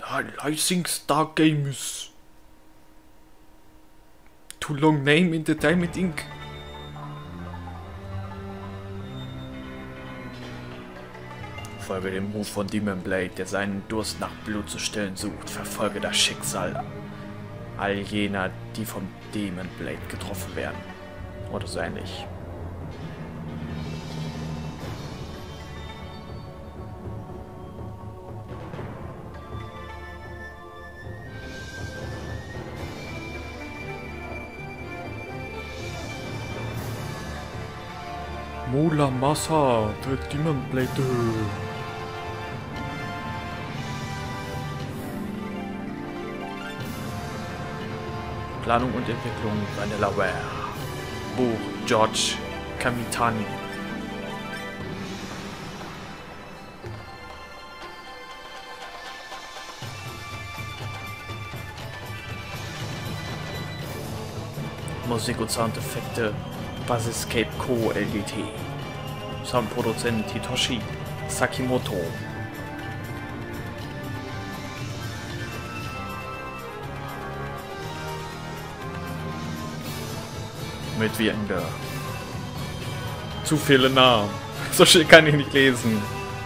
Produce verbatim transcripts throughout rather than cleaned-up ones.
Rising Star Games. Too long name in the Diamond Ink. Folge dem Ruf von Demon Blade, der seinen Durst nach Blut zu stillen sucht. Verfolge das Schicksal all jener, die vom Demon Blade getroffen werden. Oder so ähnlich. Muramasa, der Demon Blade. Planung und Entwicklung Vanillaware. Buch George Kamitani. Musik und Soundeffekte Basiscape Co. L G T. Soundproduzent Hitoshi Sakimoto. Mitwirkende. Zu viele Namen. So schnell kann ich nicht lesen.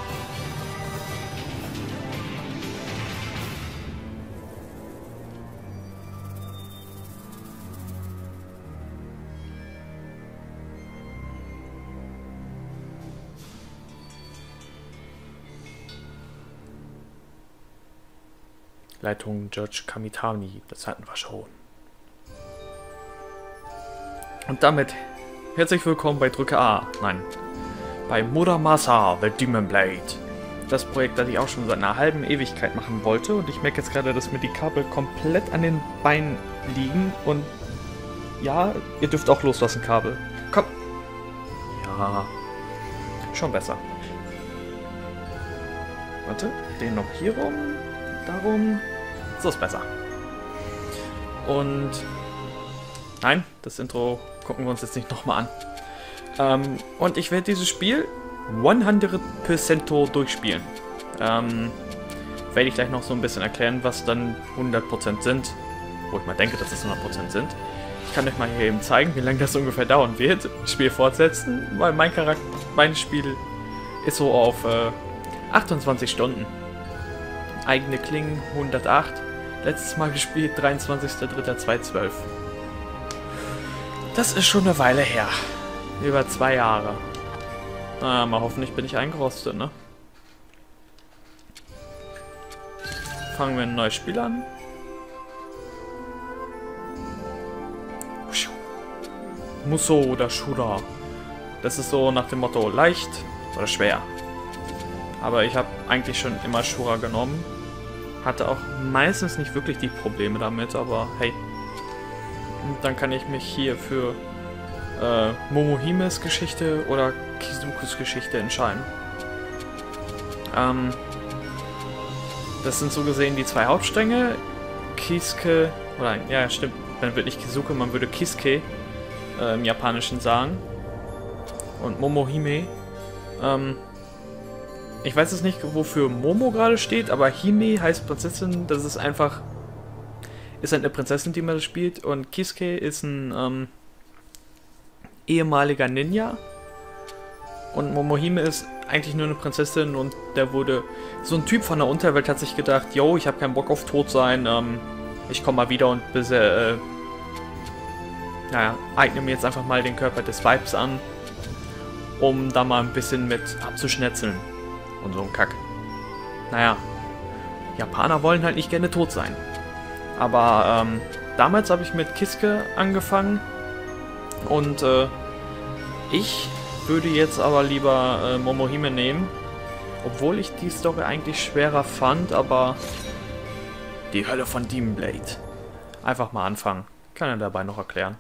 Leitung George Kamitani, das hatten wir schon. Und damit herzlich willkommen bei Drücke A, nein, bei Muramasa, The Demon Blade. Das Projekt, das ich auch schon seit einer halben Ewigkeit machen wollte, und ich merke jetzt gerade, dass mir die Kabel komplett an den Beinen liegen und ja, ihr dürft auch loslassen, Kabel. Komm. Ja, schon besser. Warte, den noch hier rum, darum, so ist besser. Und nein, das Intro gucken wir uns jetzt nicht nochmal an. Ähm, und ich werde dieses Spiel hundert Prozent durchspielen. Ähm, werde ich gleich noch so ein bisschen erklären, was dann hundert Prozent sind. Wo ich mal denke, dass es hundert Prozent sind. Ich kann euch mal hier eben zeigen, wie lange das ungefähr dauern wird. Spiel fortsetzen, weil mein Charakter, mein Spiel ist so auf äh, achtundzwanzig Stunden. Eigene Klingen hundertacht. Letztes Mal gespielt dreiundzwanzigster dritter zweitausendzwölf. Das ist schon eine Weile her. Über zwei Jahre. Na, mal hoffentlich bin ich eingerostet, ne? Fangen wir ein neues Spiel an. Muso oder Shura. Das ist so nach dem Motto leicht oder schwer. Aber ich habe eigentlich schon immer Shura genommen. Hatte auch meistens nicht wirklich die Probleme damit, aber hey. Und dann kann ich mich hier für äh, Momohimes Geschichte oder Kizukus Geschichte entscheiden. Ähm, das sind so gesehen die zwei Hauptstränge. Kisuke, oder ja stimmt, man würde nicht Kizuke, man würde Kisuke äh, im Japanischen sagen. Und Momohime. Ähm, ich weiß jetzt nicht, wofür Momo gerade steht, aber Hime heißt Prinzessin, das ist einfach... ist halt eine Prinzessin, die man das spielt, und Kisuke ist ein ähm, ehemaliger Ninja und Momohime ist eigentlich nur eine Prinzessin, und der wurde, so ein Typ von der Unterwelt hat sich gedacht, yo, ich habe keinen Bock auf Tod sein, ähm, ich komme mal wieder und bis, äh, naja, eigne mir jetzt einfach mal den Körper des Weibs an, um da mal ein bisschen mit abzuschnetzeln und so ein Kack. Naja, Japaner wollen halt nicht gerne tot sein. Aber ähm, damals habe ich mit Kisuke angefangen, und äh, ich würde jetzt aber lieber äh, Momohime nehmen, obwohl ich die Story eigentlich schwerer fand, aber die Hölle von Demon Blade. Einfach mal anfangen, kann er dabei noch erklären.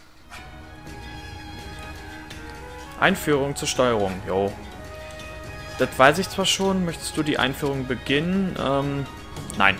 Einführung zur Steuerung, jo. Das weiß ich zwar schon, möchtest du die Einführung beginnen? Ähm, nein.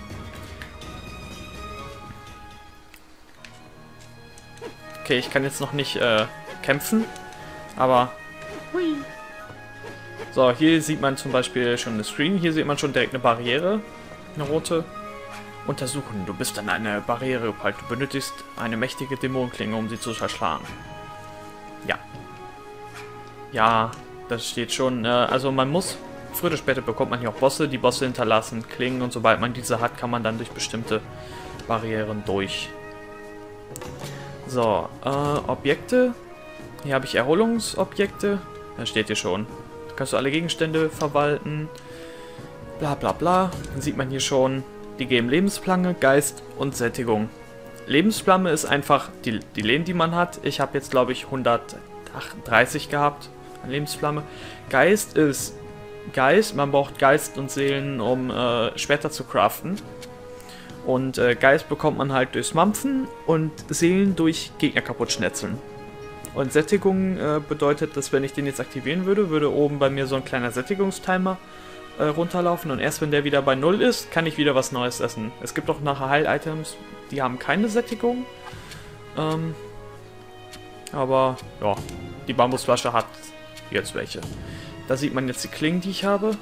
Okay, ich kann jetzt noch nicht äh, kämpfen, aber... Hui. So, hier sieht man zum Beispiel schon eine Screen, hier sieht man schon direkt eine Barriere. Eine rote. Untersuchen. Du bist an eine Barriere gepeilt. Du benötigst eine mächtige Dämonenklinge, um sie zu verschlagen. Ja. Ja, das steht schon. Äh, also man muss... Früher oder später bekommt man hier auch Bosse. Die Bosse hinterlassen Klingen und sobald man diese hat, kann man dann durch bestimmte Barrieren durch. So, äh, Objekte. Hier habe ich Erholungsobjekte. Da steht hier schon. Da kannst du alle Gegenstände verwalten. Bla bla bla. Dann sieht man hier schon, die geben Lebensflamme, Geist und Sättigung. Lebensflamme ist einfach die, die Leben, die man hat. Ich habe jetzt, glaube ich, hundertachtunddreißig gehabt an Lebensflamme. Geist ist Geist. Man braucht Geist und Seelen, um äh, Schwerter zu craften. Und äh, Geist bekommt man halt durchs Mampfen und Seelen durch Gegner kaputt schnetzeln. Und Sättigung äh, bedeutet, dass wenn ich den jetzt aktivieren würde, würde oben bei mir so ein kleiner Sättigungstimer äh, runterlaufen. Und erst wenn der wieder bei null ist, kann ich wieder was Neues essen. Es gibt auch nachher Heil-Items, die haben keine Sättigung. Ähm, aber ja, die Bambusflasche hat jetzt welche. Da sieht man jetzt die Klingen, die ich habe.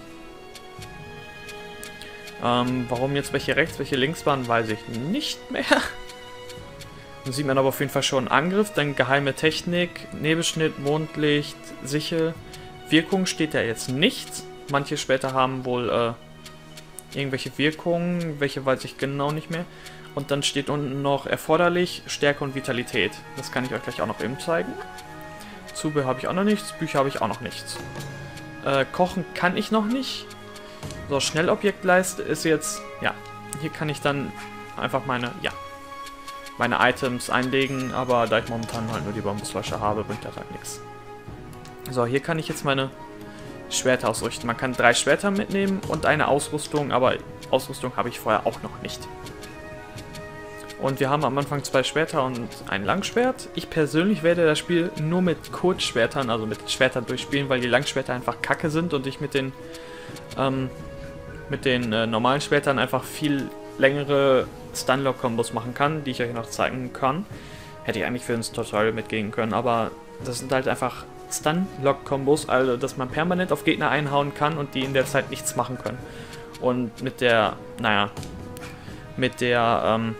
Ähm, warum jetzt welche rechts, welche links waren, weiß ich nicht mehr. Dann sieht man aber auf jeden Fall schon Angriff, dann geheime Technik, Nebelschnitt, Mondlicht, Sichel. Wirkung steht ja jetzt nichts. Manche später haben wohl äh, irgendwelche Wirkungen, welche weiß ich genau nicht mehr. Und dann steht unten noch erforderlich, Stärke und Vitalität. Das kann ich euch gleich auch noch eben zeigen. Zubehör habe ich auch noch nichts, Bücher habe ich auch noch nichts. Äh, kochen kann ich noch nicht. So, Schnellobjektleiste ist jetzt, ja, hier kann ich dann einfach meine, ja, meine Items einlegen, aber da ich momentan halt nur die Bambusflasche habe, bringt das halt nichts. So, hier kann ich jetzt meine Schwerter ausrüsten. Man kann drei Schwerter mitnehmen und eine Ausrüstung, aber Ausrüstung habe ich vorher auch noch nicht. Und wir haben am Anfang zwei Schwerter und ein Langschwert. Ich persönlich werde das Spiel nur mit Kurzschwertern, also mit Schwertern durchspielen, weil die Langschwerter einfach kacke sind und ich mit den ähm, mit den äh, normalen Schwertern einfach viel längere Stunlock-Kombos machen kann, die ich euch noch zeigen kann. Hätte ich eigentlich für ins Tutorial mitgehen können, aber das sind halt einfach Stun-Lock-Kombos, also dass man permanent auf Gegner einhauen kann und die in der Zeit nichts machen können. Und mit der, naja, mit der, ähm,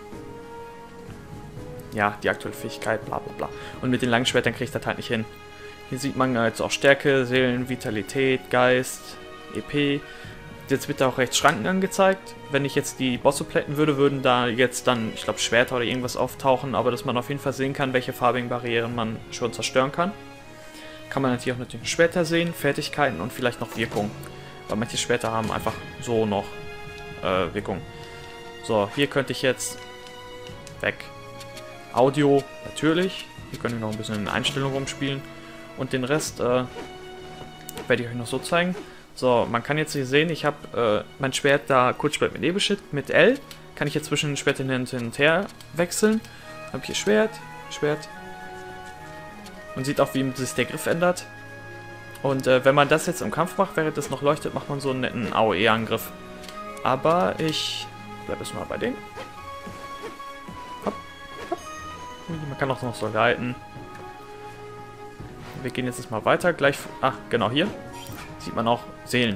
ja, die aktuelle Fähigkeit, bla bla bla. Und mit den Langschwertern kriege ich das halt nicht hin. Hier sieht man jetzt auch Stärke, Seelen, Vitalität, Geist, E P. Jetzt wird da auch rechts Schranken angezeigt. Wenn ich jetzt die Bosse plätten würde, würden da jetzt dann, ich glaube, Schwerter oder irgendwas auftauchen, aber dass man auf jeden Fall sehen kann, welche farbigen Barrieren man schon zerstören kann. Kann man natürlich auch natürlich Schwerter sehen, Fertigkeiten und vielleicht noch Wirkung. Weil manche Schwerter haben einfach so noch äh, Wirkung. So, hier könnte ich jetzt weg. Audio natürlich. Hier könnt ihr noch ein bisschen in Einstellungen rumspielen. Und den Rest äh, werde ich euch noch so zeigen. So, man kann jetzt hier sehen, ich habe äh, mein Schwert da, Kurzschwert mit Nebelschnitt, mit L. Kann ich jetzt zwischen den Schwertern hin und her wechseln. Habe ich hier Schwert, Schwert. Man sieht auch, wie sich der Griff ändert. Und äh, wenn man das jetzt im Kampf macht, während das noch leuchtet, macht man so einen netten A O E-Angriff. Aber ich bleibe jetzt mal bei denen. Hopp, hopp. Man kann auch noch so leiten. Wir gehen jetzt erstmal weiter. Gleich. Ach, genau hier. Sieht man auch Seelen.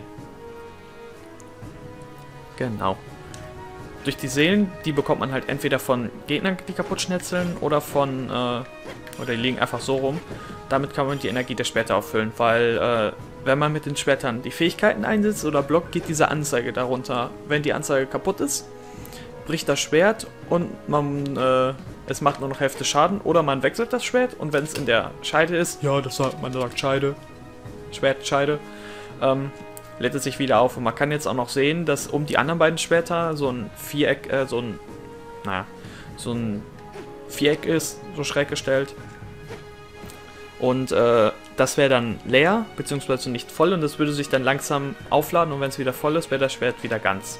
Genau. Durch die Seelen, die bekommt man halt entweder von Gegnern, die kaputt schnetzeln, oder von, äh, oder die liegen einfach so rum. Damit kann man die Energie der Schwerter auffüllen, weil, äh, wenn man mit den Schwertern die Fähigkeiten einsetzt oder blockt, geht diese Anzeige darunter. Wenn die Anzeige kaputt ist, bricht das Schwert und man, äh, es macht nur noch Hälfte Schaden, oder man wechselt das Schwert und wenn es in der Scheide ist, ja, das sagt, man sagt Scheide, Schwertscheide, ähm, lädt es sich wieder auf und man kann jetzt auch noch sehen, dass um die anderen beiden Schwerter so ein Viereck, äh, so ein, naja, so ein Viereck ist, so schräg gestellt. Und äh, das wäre dann leer, beziehungsweise nicht voll und das würde sich dann langsam aufladen und wenn es wieder voll ist, wäre das Schwert wieder ganz.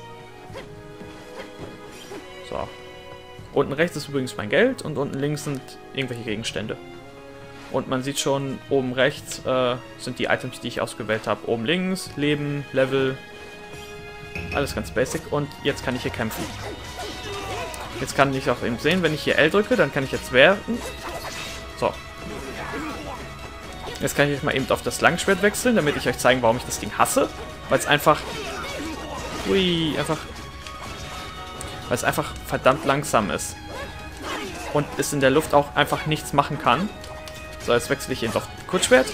So. Unten rechts ist übrigens mein Geld und unten links sind irgendwelche Gegenstände. Und man sieht schon, oben rechts äh, sind die Items, die ich ausgewählt habe. Oben links, Leben, Level, alles ganz basic. Und jetzt kann ich hier kämpfen. Jetzt kann ich auch eben sehen, wenn ich hier L drücke, dann kann ich jetzt werfen. So. Jetzt kann ich euch mal eben auf das Langschwert wechseln, damit ich euch zeigen, warum ich das Ding hasse. Weil es einfach, ui, einfach Weil es einfach verdammt langsam ist. Und es in der Luft auch einfach nichts machen kann. So, jetzt wechsle ich eben auf Kurzschwert.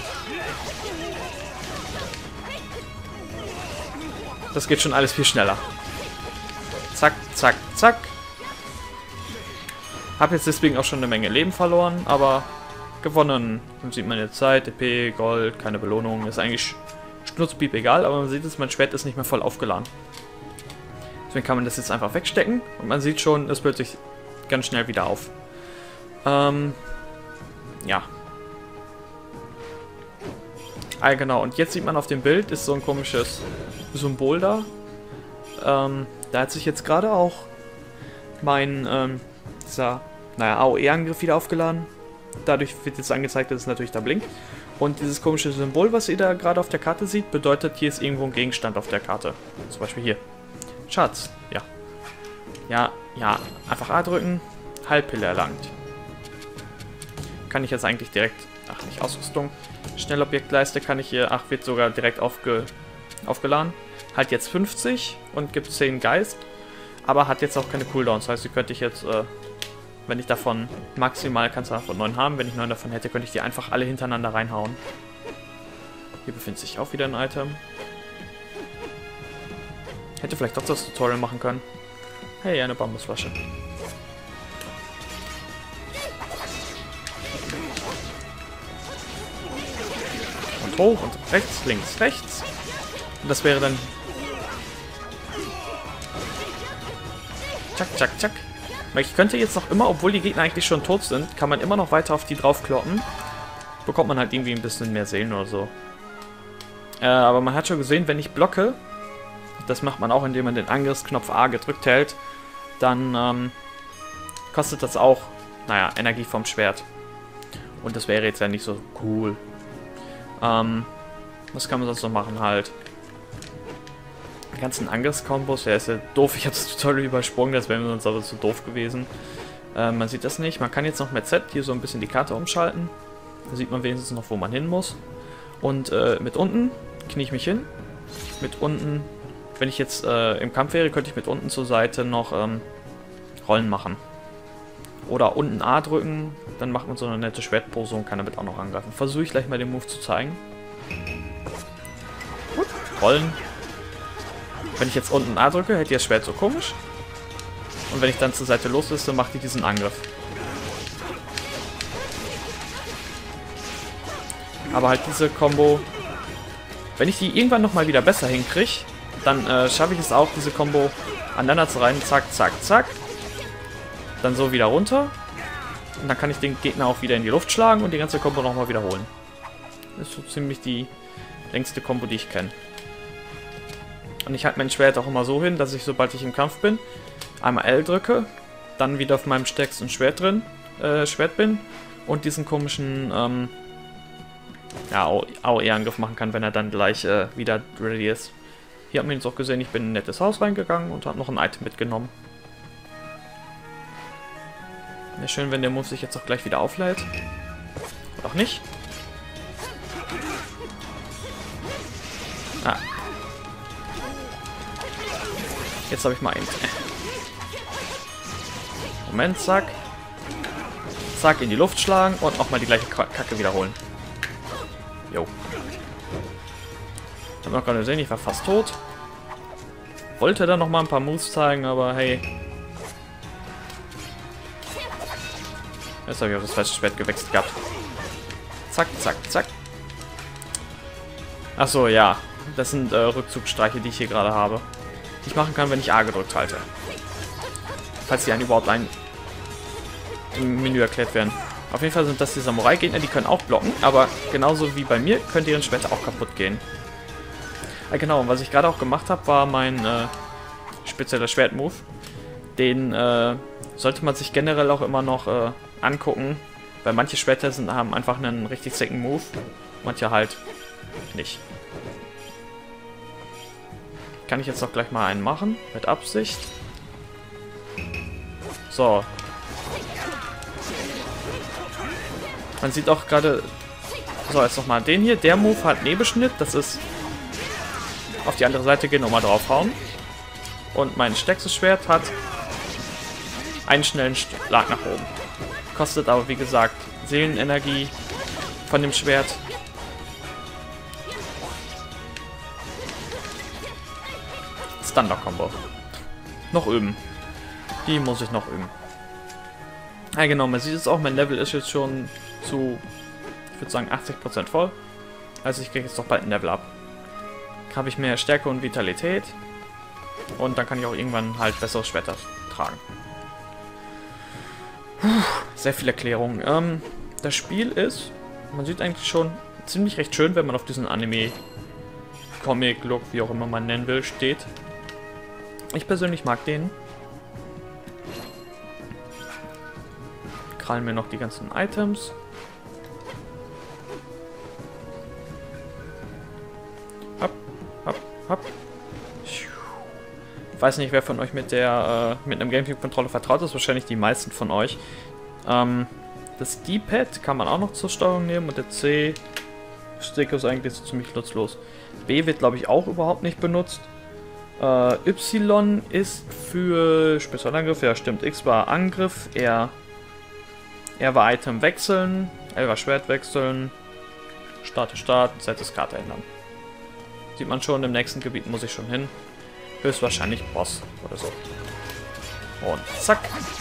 Das geht schon alles viel schneller. Zack, zack, zack. Hab jetzt deswegen auch schon eine Menge Leben verloren, aber gewonnen. Dann sieht man jetzt Zeit, E P, Gold, keine Belohnung. Ist eigentlich schnurzpiep egal, aber man sieht jetzt, mein Schwert ist nicht mehr voll aufgeladen. Deswegen kann man das jetzt einfach wegstecken und man sieht schon, es füllt sich ganz schnell wieder auf. Ähm, ja. Ah, genau. Und jetzt sieht man auf dem Bild, ist so ein komisches Symbol da. Ähm, da hat sich jetzt gerade auch mein, ähm, dieser, naja, A O E-Angriff wieder aufgeladen. Dadurch wird jetzt angezeigt, dass es natürlich da blinkt. Und dieses komische Symbol, was ihr da gerade auf der Karte seht, bedeutet, hier ist irgendwo ein Gegenstand auf der Karte. Zum Beispiel hier. Schatz. Ja. Ja, ja. Einfach A drücken. Heilpille erlangt. Kann ich jetzt eigentlich direkt... Ach, nicht Ausrüstung. Schnellobjektleiste kann ich hier... Ach, wird sogar direkt aufge, aufgeladen. Halt jetzt fünfzig und gibt zehn Geist. Aber hat jetzt auch keine Cooldowns. Das heißt, die könnte ich jetzt... Äh, wenn ich davon... Maximal kannst du davon neun haben. Wenn ich neun davon hätte, könnte ich die einfach alle hintereinander reinhauen. Hier befindet sich auch wieder ein Item. Hätte vielleicht doch das Tutorial machen können. Hey, eine Bambusflasche. Und hoch und rechts, links, rechts. Und das wäre dann... Tschak, tschak, tschak. Ich könnte jetzt noch immer, obwohl die Gegner eigentlich schon tot sind, kann man immer noch weiter auf die draufkloppen. Bekommt man halt irgendwie ein bisschen mehr Seelen oder so. Äh, aber man hat schon gesehen, wenn ich blocke, das macht man auch, indem man den Angriffsknopf A gedrückt hält, dann ähm, kostet das auch, naja, Energie vom Schwert. Und das wäre jetzt ja nicht so cool. Ähm, was kann man sonst noch machen halt? Die ganzen Angriffskombos, ja, ist ja doof, ich habe das Tutorial übersprungen, das wäre mir sonst aber zu doof gewesen. Äh, man sieht das nicht, man kann jetzt noch mit Z hier so ein bisschen die Karte umschalten. Da sieht man wenigstens noch, wo man hin muss. Und äh, mit unten knie ich mich hin. Mit unten, wenn ich jetzt äh, im Kampf wäre, könnte ich mit unten zur Seite noch ähm, Rollen machen. Oder unten A drücken, dann macht man so eine nette Schwertpose und kann damit auch noch angreifen. Versuche ich gleich mal den Move zu zeigen. Gut, Rollen. Wenn ich jetzt unten A drücke, hält ihr das Schwert so komisch. Und wenn ich dann zur Seite losliste, macht die diesen Angriff. Aber halt diese Combo, wenn ich die irgendwann nochmal wieder besser hinkriege, dann äh, schaffe ich es auch, diese Combo aneinander zu rein. Zack, zack, zack. Dann so wieder runter. Und dann kann ich den Gegner auch wieder in die Luft schlagen und die ganze Combo nochmal wiederholen. Das ist so ziemlich die längste Combo, die ich kenne. Und ich halte mein Schwert auch immer so hin, dass ich, sobald ich im Kampf bin, einmal L drücke, dann wieder auf meinem stärksten Schwert drin, äh, Schwert bin und diesen komischen, ähm, ja, A O E-Angriff machen kann, wenn er dann gleich äh, wieder ready ist. Hier haben wir jetzt auch gesehen, ich bin in ein nettes Haus reingegangen und habe noch ein Item mitgenommen. Wäre schön, wenn der Move sich jetzt auch gleich wieder auflädt. Oder auch nicht. Ah. Jetzt habe ich mal einen. Moment, zack. Zack, in die Luft schlagen und nochmal die gleiche Kacke wiederholen. Jo. Ich habe noch gerade gesehen, ich war fast tot. Wollte da nochmal ein paar Moves zeigen, aber hey. Jetzt habe ich auf das falsche Schwert gewechselt gehabt. Zack, zack, zack. Achso, ja. Das sind äh, Rückzugsstreiche, die ich hier gerade habe. Die ich machen kann, wenn ich A gedrückt halte. Falls die einen überhaupt ein im Menü erklärt werden. Auf jeden Fall sind das die Samurai-Gegner, die können auch blocken, aber genauso wie bei mir könnt ihr ihren Schwerter auch kaputt gehen. Ah, genau, und was ich gerade auch gemacht habe, war mein äh, spezieller Schwert-Move. Den äh, sollte man sich generell auch immer noch äh, angucken, weil manche Schwerter sind, haben einfach einen richtig sicken Move, manche halt nicht. Kann ich jetzt auch gleich mal einen machen, mit Absicht. So. Man sieht auch gerade... So, jetzt nochmal den hier. Der Move hat Nebelschnitt, das ist auf die andere Seite gehen und mal draufhauen. Und mein stärkstes Schwert hat einen schnellen Schlag nach oben. Kostet aber, wie gesagt, Seelenenergie von dem Schwert. Thunder-Combo. Noch üben. Die muss ich noch üben. Ja genau, man sieht es auch, mein Level ist jetzt schon zu, ich würde sagen, achtzig Prozent voll. Also ich kriege jetzt doch bald ein Level up. Habe ich mehr Stärke und Vitalität. Und dann kann ich auch irgendwann halt bessere Schwerter tragen. Puh, sehr viel Erklärung. Ähm, das Spiel ist, man sieht eigentlich schon ziemlich recht schön, wenn man auf diesen Anime, Comic, Look, wie auch immer man nennen will, steht. Ich persönlich mag den. Krallen mir noch die ganzen Items. Hopp, hopp, hopp. Ich weiß nicht, wer von euch mit der äh, mit einem Gamecube-Controller vertraut ist. Wahrscheinlich die meisten von euch. Ähm, das D-Pad kann man auch noch zur Steuerung nehmen und der C-Stick ist eigentlich so ziemlich nutzlos. B wird, glaube ich, auch überhaupt nicht benutzt. Uh, Y ist für Spezialangriff, ja stimmt, X war Angriff, R, R war Item wechseln, L war Schwert wechseln, Start ist Start, Z ist Karte ändern. Sieht man schon, im nächsten Gebiet muss ich schon hin. Höchstwahrscheinlich Boss oder so. Und zack.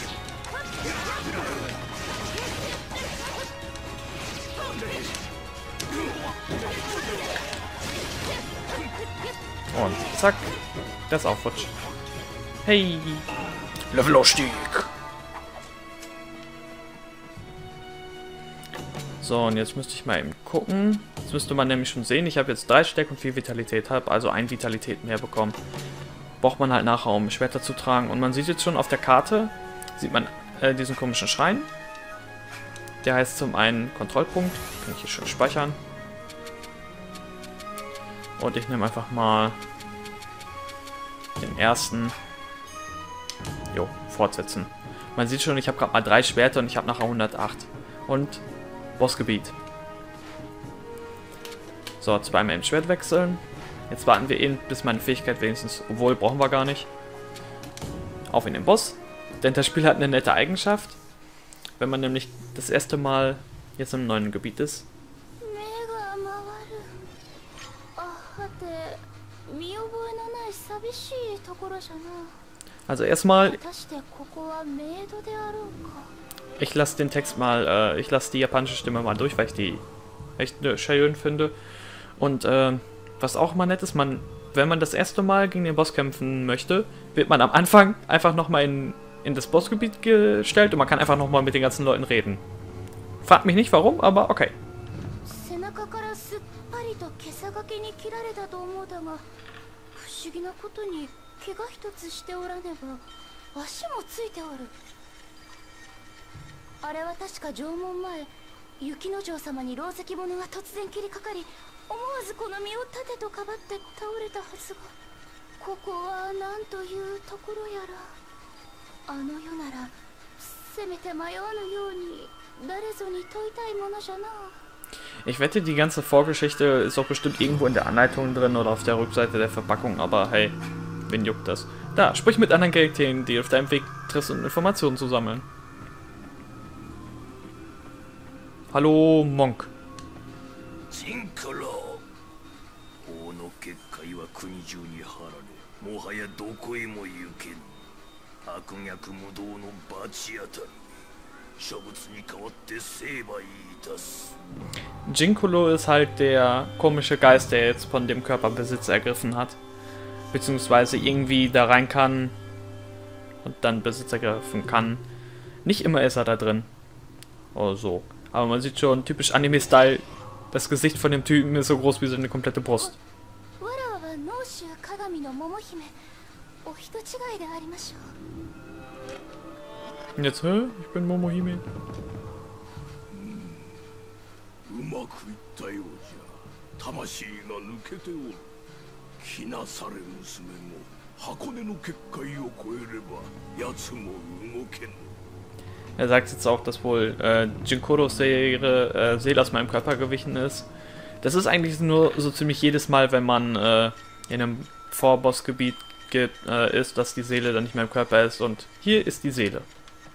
Und zack. Das ist auch futsch. Hey! Levelaufstieg! So, und jetzt müsste ich mal eben gucken. Jetzt müsste man nämlich schon sehen, ich habe jetzt drei Stärke und vier Vitalität, habe also ein Vitalität mehr bekommen. Braucht man halt nachher, um Schwerter zu tragen. Und man sieht jetzt schon auf der Karte, sieht man äh, diesen komischen Schrein. Der heißt zum einen Kontrollpunkt. Kann ich hier schon speichern. Und ich nehme einfach mal den ersten. Jo, fortsetzen. Man sieht schon, ich habe gerade mal drei Schwerter und ich habe nachher hundertacht. Und Bossgebiet. So, zweimal im Schwert wechseln. Jetzt warten wir eben, bis meine Fähigkeit wenigstens, obwohl brauchen wir gar nicht, auf in den Boss. Denn das Spiel hat eine nette Eigenschaft. Wenn man nämlich das erste Mal jetzt im neuen Gebiet ist. Also erstmal, ich lasse den Text mal, äh, ich lasse die japanische Stimme mal durch, weil ich die echt äh, schön finde. Und äh, was auch mal nett ist, man, wenn man das erste Mal gegen den Boss kämpfen möchte, wird man am Anfang einfach nochmal in, in das Bossgebiet gestellt und man kann einfach nochmal mit den ganzen Leuten reden. Fragt mich nicht warum, aber okay. Ich wette, die ganze Vorgeschichte ist auch bestimmt irgendwo in der Anleitung drin oder auf der Rückseite der Verpackung, aber hey, wen juckt das? Da, sprich mit anderen Charakteren, die auf deinem Weg triffst, um Informationen zu sammeln. Hallo, Monk. Jinkolo ist halt der komische Geist, der jetzt von dem Körper Besitz ergriffen hat. Beziehungsweise irgendwie da rein kann und dann Besitz ergreifen kann. Nicht immer ist er da drin. Oder so. Aber man sieht schon, typisch Anime-Style, das Gesicht von dem Typen ist so groß wie seine komplette Brust. Und jetzt, hä? Ich bin Momohime. Er sagt jetzt auch, dass wohl äh, Jinkoros Seele, äh, Seele aus meinem Körper gewichen ist. Das ist eigentlich nur so ziemlich jedes Mal, wenn man äh, in einem Vorbossgebiet äh, ist, dass die Seele dann nicht mehr im Körper ist. Und hier ist die Seele.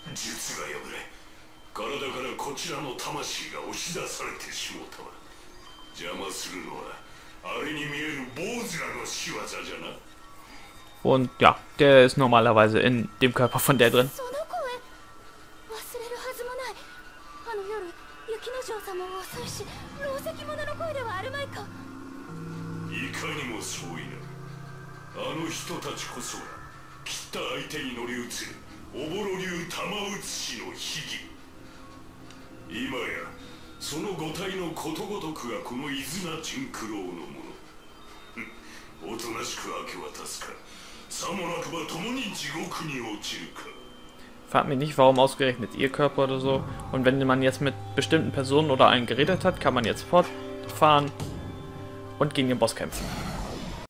術が破れ、体からこちらの魂が押し出されてしもうたわ。邪魔するのはあれに見える坊主らの仕業じゃな。 Und ja, der ist normalerweise in dem Körper von der drin. いかにもそういな。あの人たちこそが切った相手に乗り移るおぼろ流玉写しの秘技。今やその五体のことごとくがこの伊豆名純九郎のもの。おとなしく明け渡すか、さもなくば共に地獄に落ちるか。 Fragt mich nicht, warum ausgerechnet ihr Körper oder so. Und wenn man jetzt mit bestimmten Personen oder allen geredet hat, kann man jetzt fortfahren und gegen den Boss kämpfen.